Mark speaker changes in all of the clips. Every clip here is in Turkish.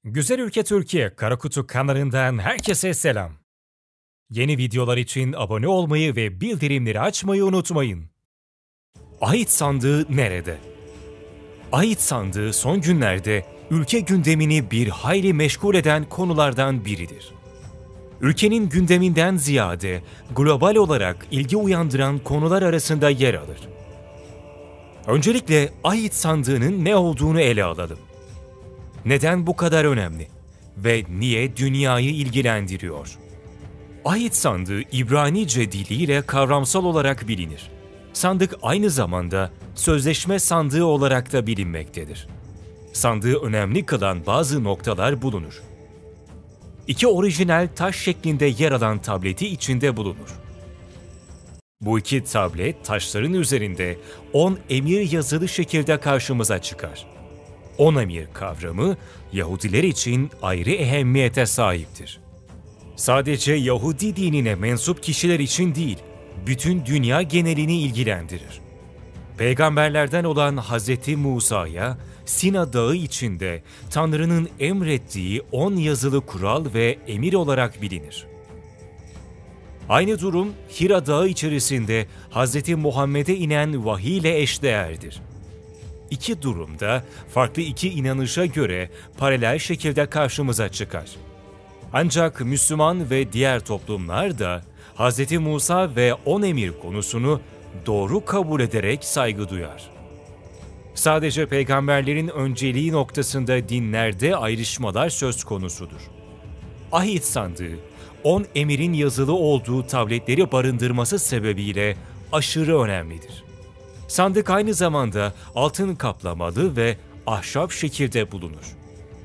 Speaker 1: Güzel Ülke Türkiye Karakutu kanalından herkese selam. Yeni videolar için abone olmayı ve bildirimleri açmayı unutmayın. Ahit sandığı nerede? Ahit sandığı son günlerde ülke gündemini bir hayli meşgul eden konulardan biridir. Ülkenin gündeminden ziyade global olarak ilgi uyandıran konular arasında yer alır. Öncelikle Ahit sandığının ne olduğunu ele alalım. Neden bu kadar önemli ve niye dünyayı ilgilendiriyor? Ahit sandığı İbranice diliyle kavramsal olarak bilinir. Sandık aynı zamanda sözleşme sandığı olarak da bilinmektedir. Sandığı önemli kılan bazı noktalar bulunur. İki orijinal taş şeklinde yer alan tableti içinde bulunur. Bu iki tablet taşların üzerinde 10 emir yazılı şekilde karşımıza çıkar. 10 emir kavramı Yahudiler için ayrı ehemmiyete sahiptir. Sadece Yahudi dinine mensup kişiler için değil, bütün dünya genelini ilgilendirir. Peygamberlerden olan Hz. Musa'ya Sina Dağı içinde Tanrı'nın emrettiği 10 yazılı kural ve emir olarak bilinir. Aynı durum Hira Dağı içerisinde Hz. Muhammed'e inen vahiy ile eşdeğerdir. İki durumda farklı iki inanışa göre paralel şekilde karşımıza çıkar. Ancak Müslüman ve diğer toplumlar da Hz. Musa ve 10 emir konusunu doğru kabul ederek saygı duyar. Sadece peygamberlerin önceliği noktasında dinlerde ayrışmalar söz konusudur. Ahit sandığı, 10 emirin yazılı olduğu tabletleri barındırması sebebiyle aşırı önemlidir. Sandık aynı zamanda altın kaplamalı ve ahşap şekilde bulunur.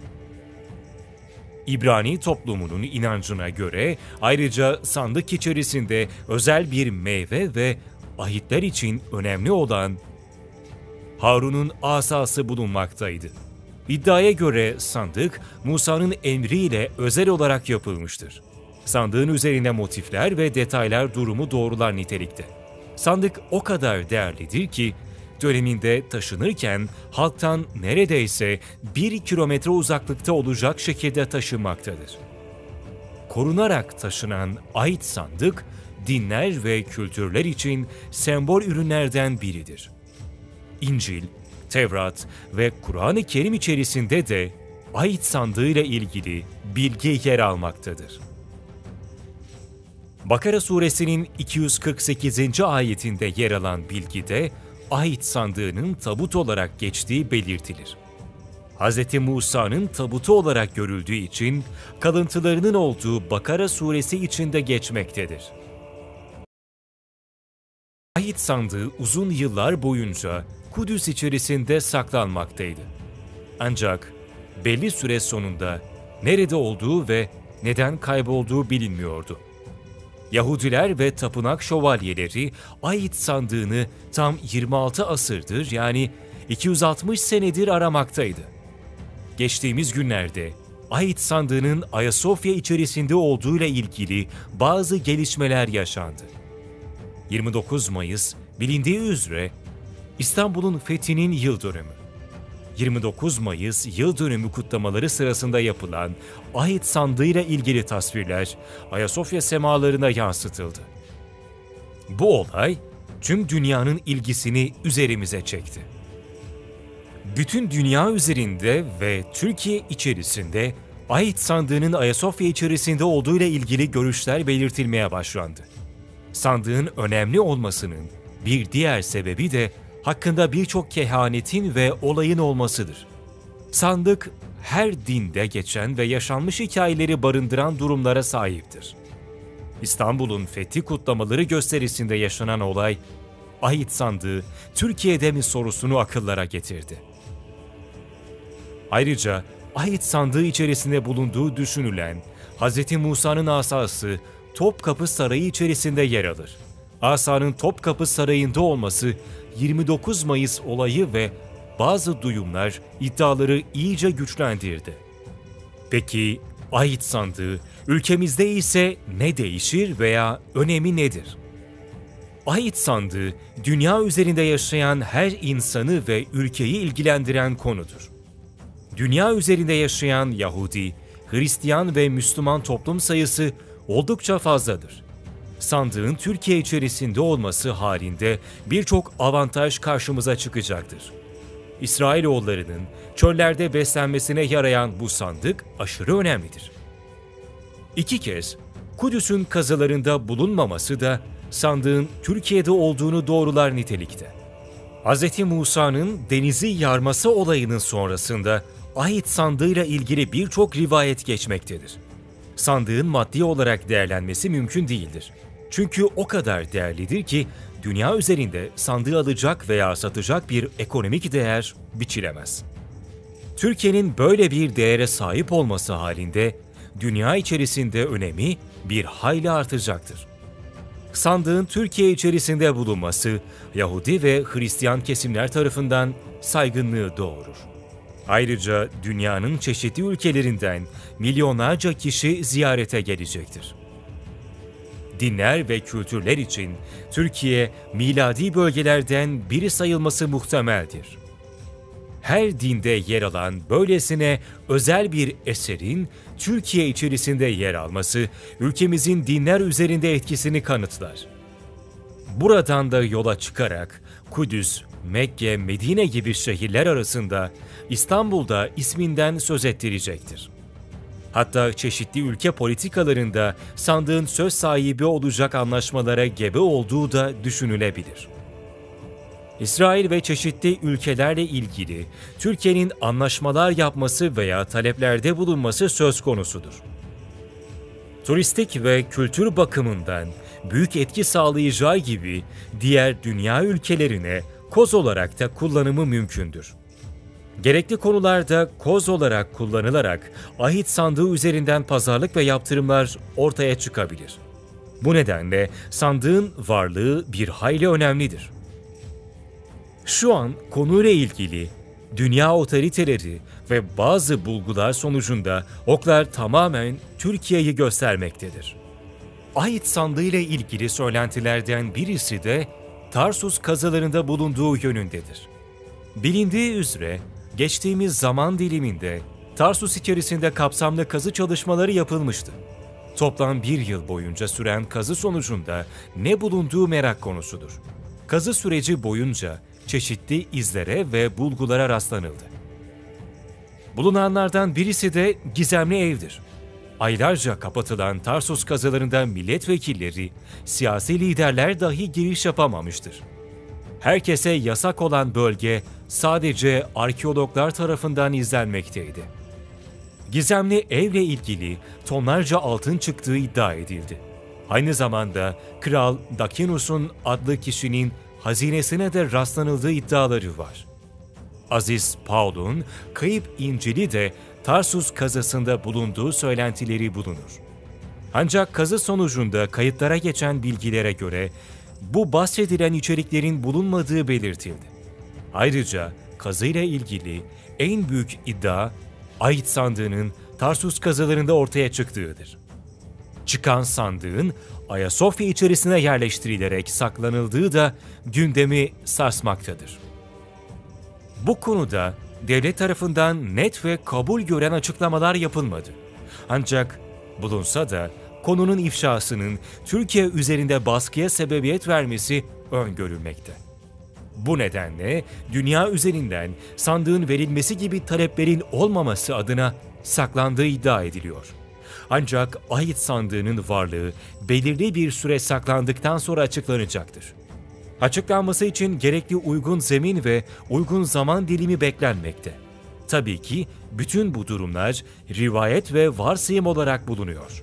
Speaker 1: İbrani toplumunun inancına göre ayrıca sandık içerisinde özel bir meyve ve ahitler için önemli olan Harun'un asası bulunmaktaydı. İddiaya göre sandık Musa'nın emriyle özel olarak yapılmıştır. Sandığın üzerinde motifler ve detaylar durumu doğrular nitelikte. Sandık o kadar değerlidir ki döneminde taşınırken halktan neredeyse 1 kilometre uzaklıkta olacak şekilde taşınmaktadır. Korunarak taşınan Ahit sandık, dinler ve kültürler için sembol ürünlerden biridir. İncil, Tevrat ve Kur'an-ı Kerim içerisinde de Ahit sandığıyla ilgili bilgi yer almaktadır. Bakara suresinin 248. ayetinde yer alan bilgide Ahit sandığının tabut olarak geçtiği belirtilir. Hz. Musa'nın tabutu olarak görüldüğü için kalıntılarının olduğu Bakara suresi içinde geçmektedir. Ahit sandığı uzun yıllar boyunca Kudüs içerisinde saklanmaktaydı. Ancak belli süre sonunda nerede olduğu ve neden kaybolduğu bilinmiyordu. Yahudiler ve tapınak şövalyeleri Ahit sandığını tam 26 asırdır yani 260 senedir aramaktaydı. Geçtiğimiz günlerde Ahit sandığının Ayasofya içerisinde olduğuyla ilgili bazı gelişmeler yaşandı. 29 Mayıs bilindiği üzere İstanbul'un fethinin yıl dönümü. 29 Mayıs yıl dönümü kutlamaları sırasında yapılan Ahit sandığıyla ilgili tasvirler Ayasofya semalarına yansıtıldı. Bu olay tüm dünyanın ilgisini üzerimize çekti. Bütün dünya üzerinde ve Türkiye içerisinde Ahit sandığının Ayasofya içerisinde olduğuyla ilgili görüşler belirtilmeye başlandı. Sandığın önemli olmasının bir diğer sebebi de hakkında birçok kehanetin ve olayın olmasıdır. Sandık, her dinde geçen ve yaşanmış hikayeleri barındıran durumlara sahiptir. İstanbul'un fethi kutlamaları gösterisinde yaşanan olay, Ahit sandığı Türkiye'de mi sorusunu akıllara getirdi. Ayrıca Ahit sandığı içerisinde bulunduğu düşünülen Hz. Musa'nın asası Topkapı Sarayı içerisinde yer alır. Asanın Topkapı Sarayı'nda olması 29 Mayıs olayı ve bazı duyumlar iddiaları iyice güçlendirdi. Peki Ahit sandığı ülkemizde ise ne değişir veya önemi nedir? Ahit sandığı dünya üzerinde yaşayan her insanı ve ülkeyi ilgilendiren konudur. Dünya üzerinde yaşayan Yahudi, Hristiyan ve Müslüman toplum sayısı oldukça fazladır. Sandığın Türkiye içerisinde olması halinde birçok avantaj karşımıza çıkacaktır. İsrailoğullarının çöllerde beslenmesine yarayan bu sandık aşırı önemlidir. 2 kez Kudüs'ün kazılarında bulunmaması da sandığın Türkiye'de olduğunu doğrular nitelikte. Hz. Musa'nın denizi yarması olayının sonrasında Ahit sandığıyla ilgili birçok rivayet geçmektedir. Sandığın maddi olarak değerlenmesi mümkün değildir. Çünkü o kadar değerlidir ki dünya üzerinde sandığı alacak veya satacak bir ekonomik değer biçilemez. Türkiye'nin böyle bir değere sahip olması halinde dünya içerisinde önemi bir hayli artacaktır. Sandığın Türkiye içerisinde bulunması Yahudi ve Hristiyan kesimler tarafından saygınlığı doğurur. Ayrıca dünyanın çeşitli ülkelerinden milyonlarca kişi ziyarete gelecektir. Dinler ve kültürler için Türkiye miladi bölgelerden biri sayılması muhtemeldir. Her dinde yer alan böylesine özel bir eserin Türkiye içerisinde yer alması ülkemizin dinler üzerinde etkisini kanıtlar. Buradan da yola çıkarak Kudüs, Mekke, Medine gibi şehirler arasında İstanbul'da isminden söz ettirecektir. Hatta çeşitli ülke politikalarında sandığın söz sahibi olacak anlaşmalara gebe olduğu da düşünülebilir. İsrail ve çeşitli ülkelerle ilgili Türkiye'nin anlaşmalar yapması veya taleplerde bulunması söz konusudur. Turistik ve kültür bakımından büyük etki sağlayacağı gibi diğer dünya ülkelerine koz olarak da kullanımı mümkündür. Gerekli konularda koz olarak kullanılarak ahit sandığı üzerinden pazarlık ve yaptırımlar ortaya çıkabilir. Bu nedenle sandığın varlığı bir hayli önemlidir. Şu an konuyla ilgili dünya otoriteleri ve bazı bulgular sonucunda oklar tamamen Türkiye'yi göstermektedir. Ahit sandığı ile ilgili söylentilerden birisi de Tarsus kazılarında bulunduğu yönündedir. Bilindiği üzere geçtiğimiz zaman diliminde Tarsus içerisinde kapsamlı kazı çalışmaları yapılmıştı. Toplam 1 yıl boyunca süren kazı sonucunda ne bulunduğu merak konusudur. Kazı süreci boyunca çeşitli izlere ve bulgulara rastlanıldı. Bulunanlardan birisi de gizemli evdir. Aylarca kapatılan Tarsus kazılarında milletvekilleri, siyasi liderler dahi giriş yapamamıştır. Herkese yasak olan bölge sadece arkeologlar tarafından izlenmekteydi. Gizemli evle ilgili tonlarca altın çıktığı iddia edildi. Aynı zamanda Kral Dakinus'un adlı kişinin hazinesine de rastlanıldığı iddiaları var. Aziz Paul'un kayıp İncil'i de Tarsus kazısında bulunduğu söylentileri bulunur. Ancak kazı sonucunda kayıtlara geçen bilgilere göre bu bahsedilen içeriklerin bulunmadığı belirtildi. Ayrıca kazıyla ilgili en büyük iddia Ahit sandığının Tarsus kazılarında ortaya çıktığıdır. Çıkan sandığın Ayasofya içerisine yerleştirilerek saklanıldığı da gündemi sarsmaktadır. Bu konuda devlet tarafından net ve kabul gören açıklamalar yapılmadı. Ancak bulunsa da konunun ifşasının Türkiye üzerinde baskıya sebebiyet vermesi öngörülmekte. Bu nedenle dünya üzerinden sandığın verilmesi gibi taleplerin olmaması adına saklandığı iddia ediliyor. Ancak ahit sandığının varlığı belirli bir süre saklandıktan sonra açıklanacaktır. Açıklanması için gerekli uygun zemin ve uygun zaman dilimi beklenmekte. Tabii ki bütün bu durumlar rivayet ve varsayım olarak bulunuyor.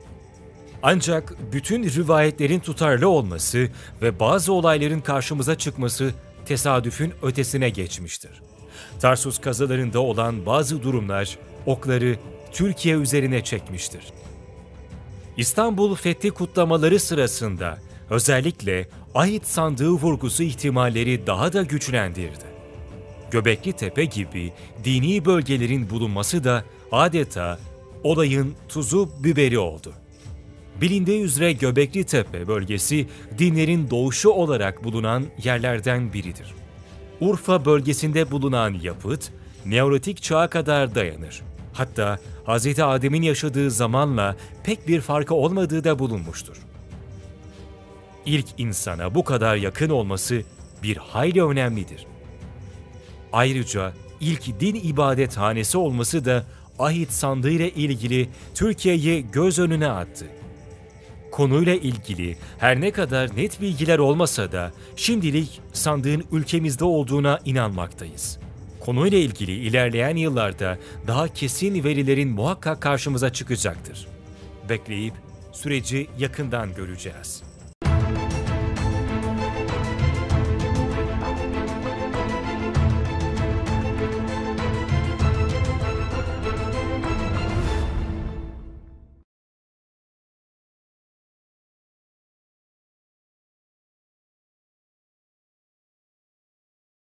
Speaker 1: Ancak bütün rivayetlerin tutarlı olması ve bazı olayların karşımıza çıkması tesadüfün ötesine geçmiştir. Tarsus kazılarında olan bazı durumlar okları Türkiye üzerine çekmiştir. İstanbul Fethi kutlamaları sırasında özellikle ahit sandığı vurgusu ihtimalleri daha da güçlendirdi. Göbekli Tepe gibi dini bölgelerin bulunması da adeta olayın tuzu biberi oldu. Bilindiği üzere Göbekli Tepe bölgesi dinlerin doğuşu olarak bulunan yerlerden biridir. Urfa bölgesinde bulunan yapıt, Neolitik çağa kadar dayanır. Hatta Hz. Adem'in yaşadığı zamanla pek bir farkı olmadığı da bulunmuştur. İlk insana bu kadar yakın olması bir hayli önemlidir. Ayrıca ilk din ibadethanesi olması da ahit sandığı ile ilgili Türkiye'yi göz önüne attı. Konuyla ilgili her ne kadar net bilgiler olmasa da şimdilik sandığın ülkemizde olduğuna inanmaktayız. Konuyla ilgili ilerleyen yıllarda daha kesin verilerin muhakkak karşımıza çıkacaktır. Bekleyip süreci yakından göreceğiz.